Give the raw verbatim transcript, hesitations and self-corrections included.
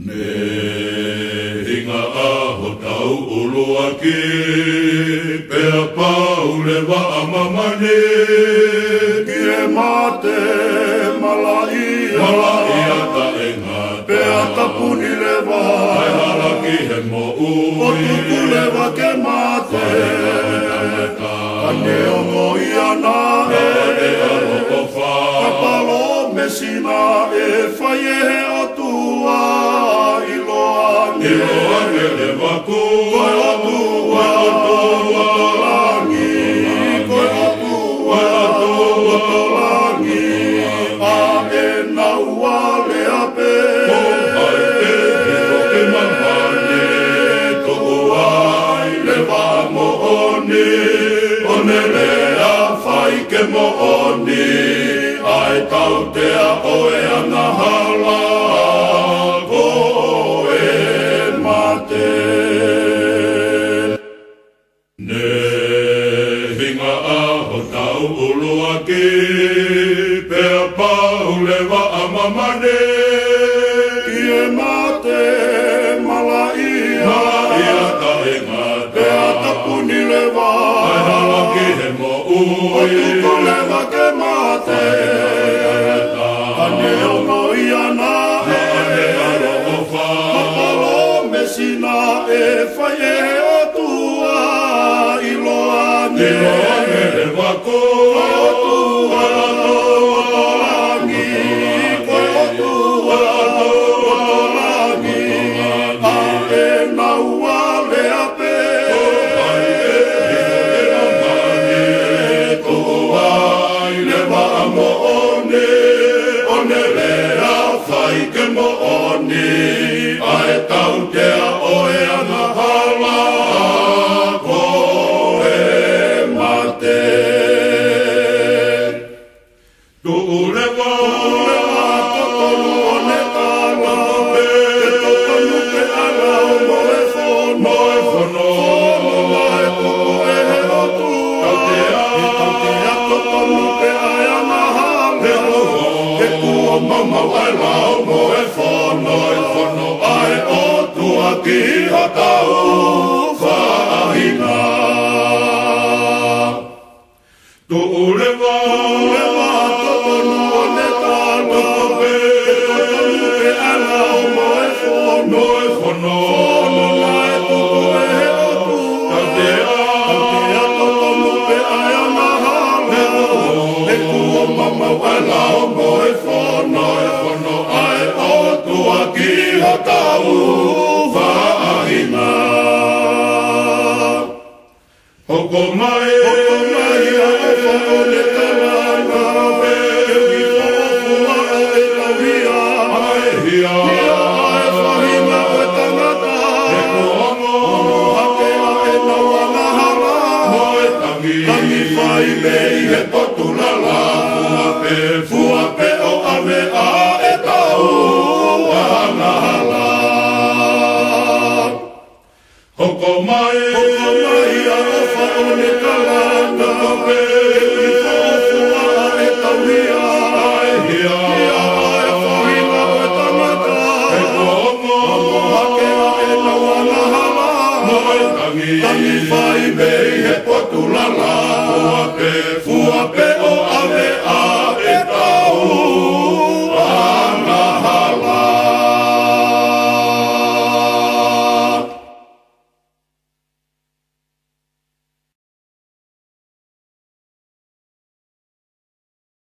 Ne hinga aho tau ulua ki, pea pau le wa amamane. Kie mate malaia, malaia ta enga pea tapuni le wa, ai halaki he mo ui. o tuku le wa ke mate, ane o moia na e, kapalo mesina e whai e he o tua, iloane, iloane le waku, koe o tua, o tolangi, koe o tua, o tolangi, a e naua le ape, o hai e hiko ke mamane, toku ai le wa mo oni, one lea whai ke mo oni, ai tau te a oe anga hala, koe mate. Ne hinga aho tau ulua ki, pea pau le wa amamane. Kie mate malaia, malaia ta inga pea tapuni le wa, ai halaki he mo ui. o tuku le wa ke mate, ane o moia na e, kapalo mesina e whai e o tua, iloane, iloane le wako, koe o tua, o tolangi, koe o tua, o tolangi, a e naua le ape, ai e hiko ke mamane, toku ai le wa mo oni, one lea whai ke mo oni, ai tau te a oe ana hala, koe mate. Tu'u le wa, totonu o ne ala, e totonu ke ala o moe whono, moe whono, whono e tuku e he o tua, tau te a, e tau te a totonu ke ai ana he hala, oho, e kua mama ai lao moe whono, e whono ai o tua ki ha tau whaahina. Tu'u le wa, le wa totonu o ne ala, e totonu ke ala o moe whono, moe whono, whono e tuku e he o tua, tau te a, tau te a totonu ke ai ana hala, e kua mama ai lao moe whono, e whono ai o tua ki ha tau whaahina. Hoko mai, hoko mai a o whako le talanga, ke ui whofua e tauhia, ai hia, hia ai whahinga o tangata, e kuongo, hake a e nauanga hala, moe tangi, tangi whai mei he potula la, fua pe, fua pe o ame a e tau, anga hala. Hoko mai, hoko mai a o whako le talanga,